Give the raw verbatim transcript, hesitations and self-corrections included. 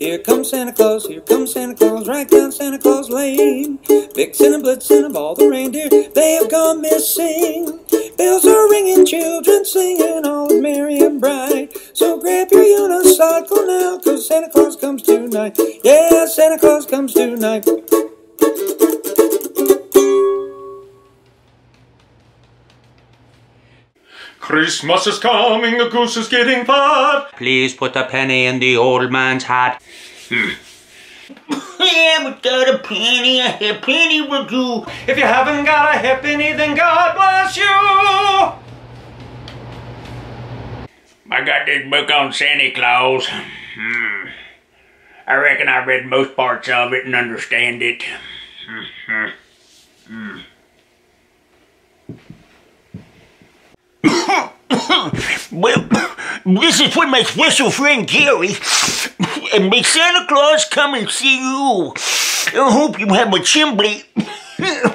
Here comes Santa Claus, here comes Santa Claus, right down Santa Claus Lane. Vixen and Blitzen of all the reindeer, they have gone missing. Bells are ringing, children singing, all is merry and bright. So grab your unicycle now, 'cause Santa Claus comes tonight. Yeah, Santa Claus comes tonight. Christmas is coming, the goose is getting fat. Please put a penny in the old man's hat. Hmm. Yeah, without a penny, a halfpenny will do. If you haven't got a halfpenny, then God bless you. I got this book on Santa Claus. Hmm. I reckon I read most parts of it and understand it. Hmm. Hmm. Well, this is for my special friend Gary, and may Santa Claus come and see you. I hope you have a chimney.